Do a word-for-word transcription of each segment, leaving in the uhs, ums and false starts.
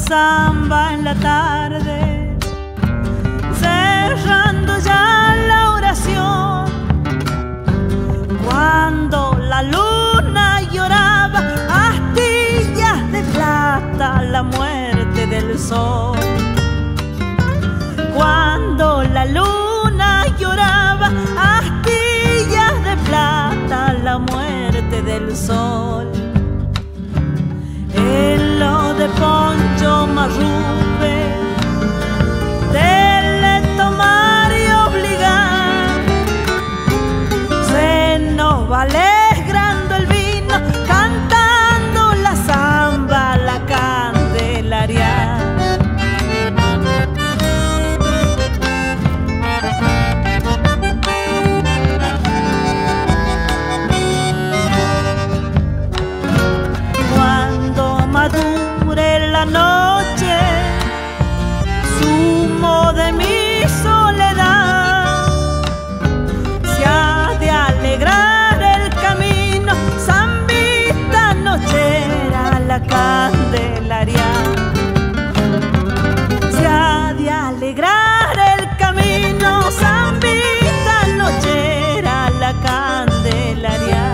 samba en la tarde, cerrando ya la oración, cuando la luna lloraba astillas de plata la muerte del sol. Cuando la luna lloraba astillas de plata la muerte del sol. En lo de Poncho Marrupe, de tomar y obligar, se nos va alegrando el vino, cantando la samba, la Candelaria. Madure la noche, zumo de mi soledad, se ha de alegrar el camino, zambita nochera la Candelaria. Se ha de alegrar el camino, zambita nochera la Candelaria.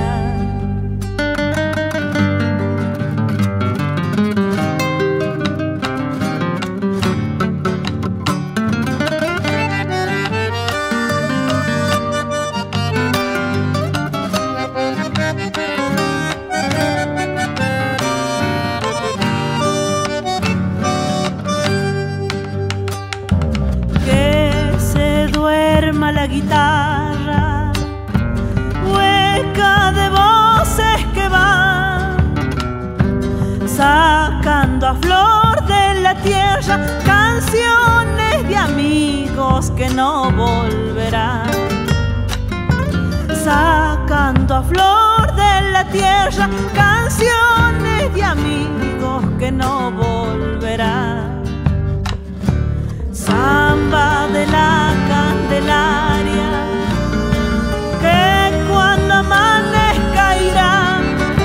La guitarra hueca de voces que van sacando a flor de la tierra canciones de amigos que no volverán, sacando a flor de la tierra canciones de amigos que no volverán. Samba de la Candelaria, que cuando amanezca irá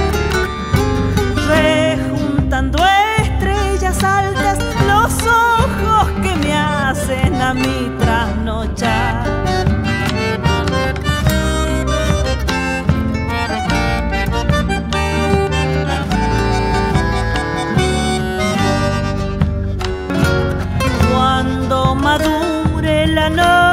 rejuntando estrellas altas los ojos que me hacen a mí trasnochar. Cuando madure la noche,